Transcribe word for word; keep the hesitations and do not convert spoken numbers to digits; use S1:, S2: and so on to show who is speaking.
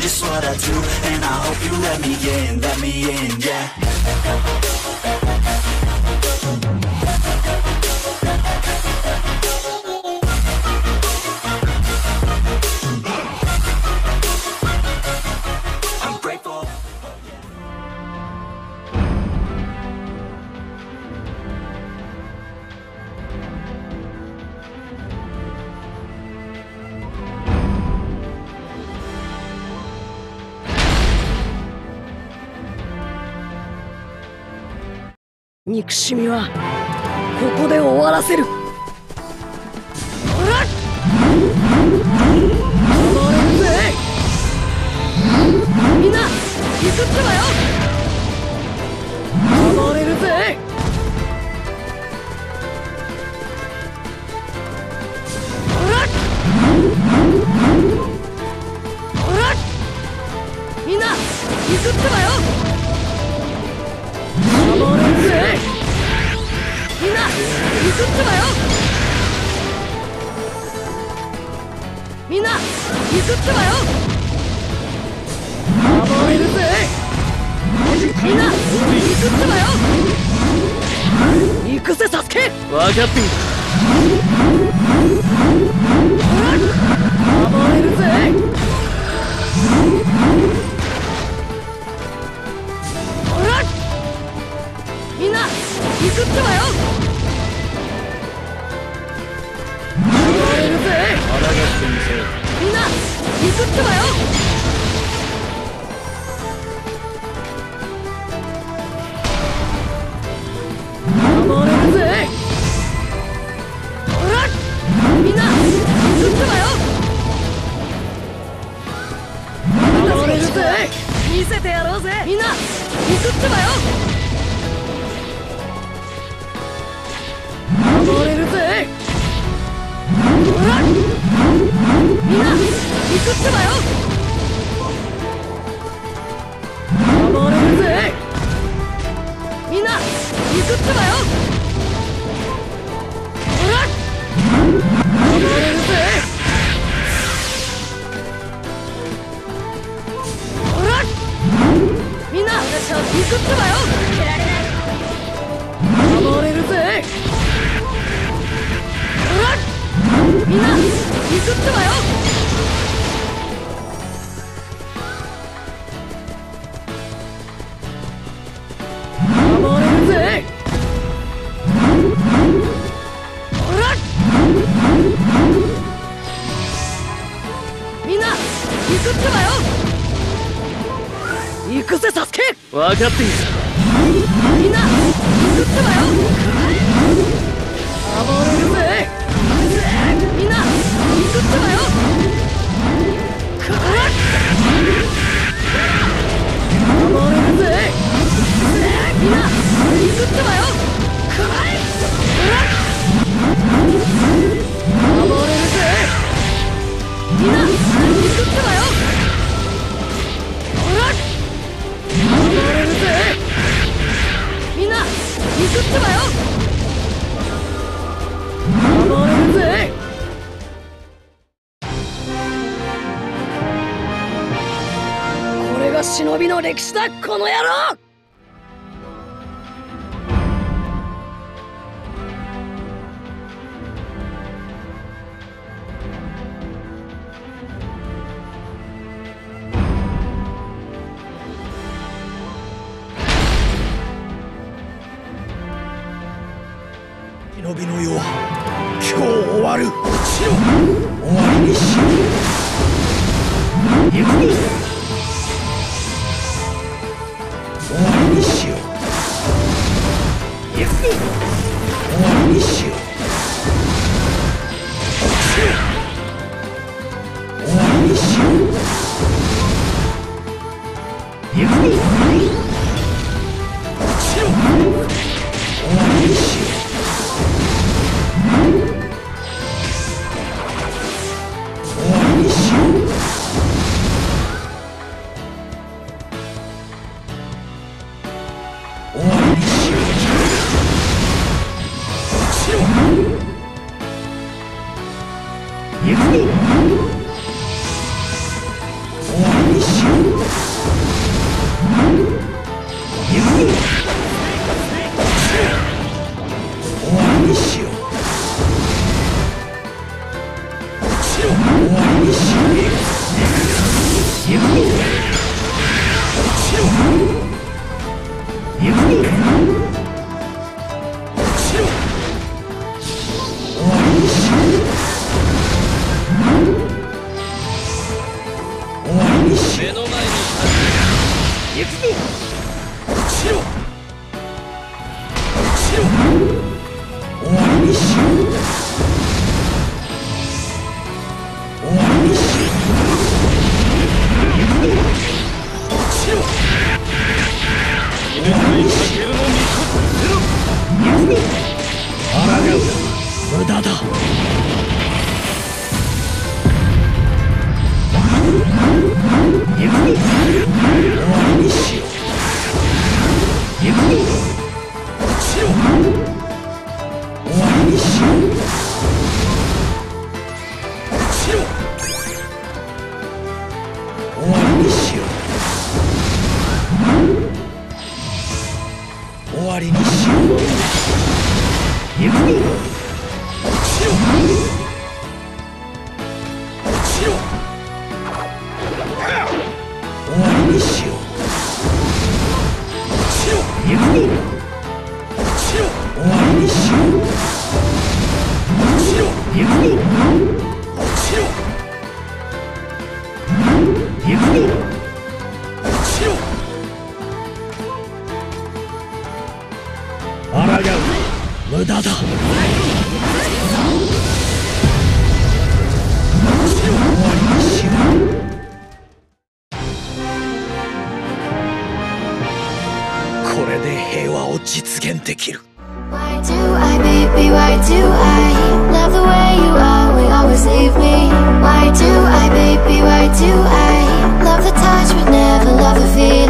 S1: just what I do, and I hope you let me in, let me in, yeah. I'm grateful.
S2: 憎しみはここで終わらせる。ほらっ暴れるぜ。みんな行くってばよ。暴れるぜ。ほらっほらっみんな行くってばよ。暴れるぜ。みんな行くってばよ。みんな行くってばよ。暴れるぜ。みんな行くってばよ。行くぜサスケ。分かっている。ほら暴れるぜ。ほらみんな行くってばよ。暴れるぜ。みんな行くってばよ。暴れるぜ。ほらみんな行くってばよ。暴れるぜ。見せてやろうぜ。みんな行くってばよ。暴れるぜ。ほらみんな行くってばよ。暴れるぜ。みんな行くってばよ。ほら暴れるぜ。ほらみんな行くってばよ。暴れるぜ。みんな行くってばよ。暴れるぜ。ほらみんな行くってばよ。行くぜサスケ。分かっている。みんな行くってばよ。暴れるぜ。みんな行くってばよ。ほら暴れるぜ。みんな行くってばよ。ほら暴れるぜ。みんな行くってばよ。ほら暴れるぜ。みんな行くってばよ。暴れるぜ。これが忍びの歴史だこの野郎。
S3: 忍びの世は今日終わる。しろ終わりにしよう。行くぞ。終わりにしよう。行くぞ。終わりにしよう。しろ終わりにしよう。行くぞ。しろ終わりにしよう。終わりにしよう。 行くぞ。落ちろ。落ちろ。終わりにしよう。終わりにしよう。行くぞ。落ちろ。終わりにしよう。行くぞ。抗うな。無駄だ。行くぞ。終わりにしよう。行くぞ。落ちろ。終わりにしよう。落ちろ。終わりにしよう。終わりにしよう。行くぞ。落ちろ。落ちろ。終わりにしよう。落ちろ。行くぞ。落ちろ。終わりにしよう。落ちろ。行くぞ。落ちろ。行くぞ。落ちろ。抗う。無駄だ。終わりにしよう。これで平和を実現できる。
S4: Why do I, baby, why do I love the way you are, we always leave me? Why do I, baby, why do I love the touch but never love the feeling?